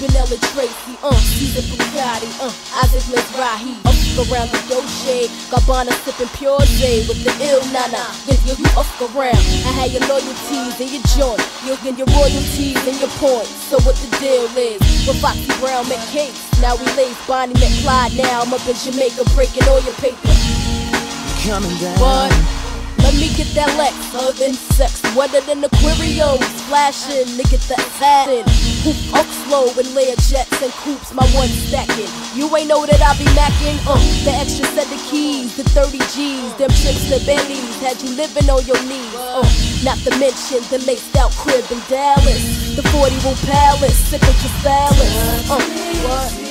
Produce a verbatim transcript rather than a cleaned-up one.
Benella Tracy, uh, Caesar Bugatti, uh, Isaac Mizrahi, up around the Doche, Gabbana sipping Pure J with the ill nana, yeah, yo, you up around. I had your loyalties and your joint, you'll get your royalties and your points. So what the deal is, with Foxy Brown met cakes, now we lace, Bonnie met Clyde, now I'm up in Jamaica breaking all your paper. Coming down. But let me get that Lex, urban sex, wetter than aquariums, flashing, nigga that satin. Hoop up slow and layer jets and coops, my one stacking. You ain't know that I be macking, uh, the extra set of keys, the thirty G's, them trips to Bentleys, had you living on your knees, uh, not to mention the laced out crib in Dallas, the forty room palace, sipping Crystallis, uh, what?